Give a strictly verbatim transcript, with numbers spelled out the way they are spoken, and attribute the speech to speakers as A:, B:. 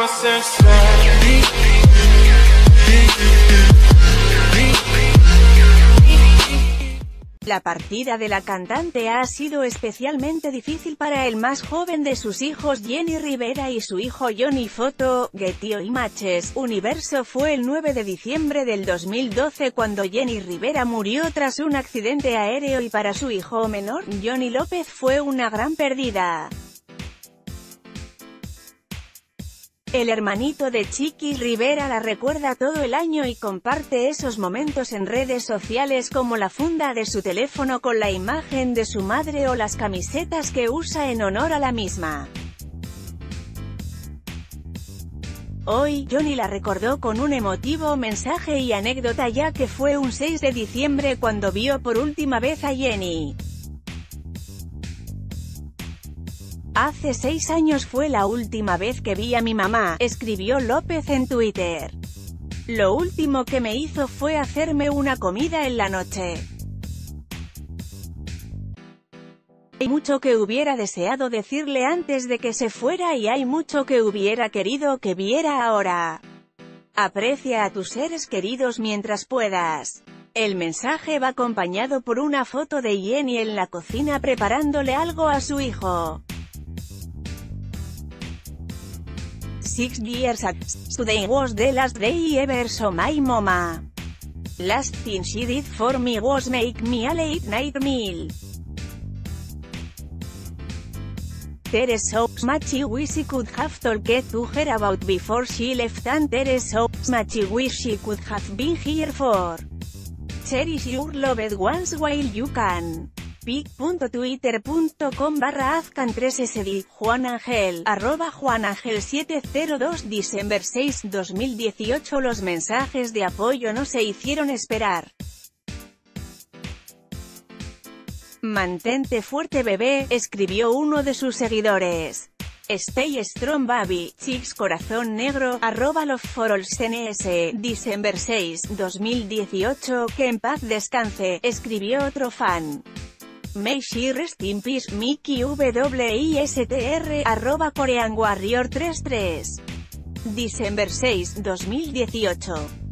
A: La partida de la cantante ha sido especialmente difícil para el más joven de sus hijos Jenni Rivera y su hijo Johnny. Foto, Getty Images, Universo. Fue el nueve de diciembre del dos mil doce cuando Jenni Rivera murió tras un accidente aéreo y para su hijo menor, Johnny López, fue una gran pérdida. El hermanito de Chiqui Rivera la recuerda todo el año y comparte esos momentos en redes sociales, como la funda de su teléfono con la imagen de su madre o las camisetas que usa en honor a la misma. Hoy, Johnny la recordó con un emotivo mensaje y anécdota, ya que fue un seis de diciembre cuando vio por última vez a Jenni. Hace seis años fue la última vez que vi a mi mamá, escribió López en Twitter. Lo último que me hizo fue hacerme una comida en la noche. Hay mucho que hubiera deseado decirle antes de que se fuera y hay mucho que hubiera querido que viera ahora. Aprecia a tus seres queridos mientras puedas. El mensaje va acompañado por una foto de Jenni en la cocina preparándole algo a su hijo. Six years ago, today was the last day ever so my mama. Last thing she did for me was make me a late night meal. There's so much we she could have talked to her about before she left, and there's so much wish she could have been here for. Cherish your loved ones while you can. pic punto twitter punto com barra azcan tres s d. Juan Ángel, arroba Juan Ángel siete cero dos. Diciembre seis, dos mil dieciocho. Los mensajes de apoyo no se hicieron esperar. Mantente fuerte, bebé, escribió uno de sus seguidores. Stay strong baby, chicks corazón negro, arroba love for all N S. Diciembre seis, dos mil dieciocho. Que en paz descanse, escribió otro fan. May she rest in peace, Mickey W I S T R, arroba Korean Warrior treinta y tres. Diciembre seis, dos mil dieciocho.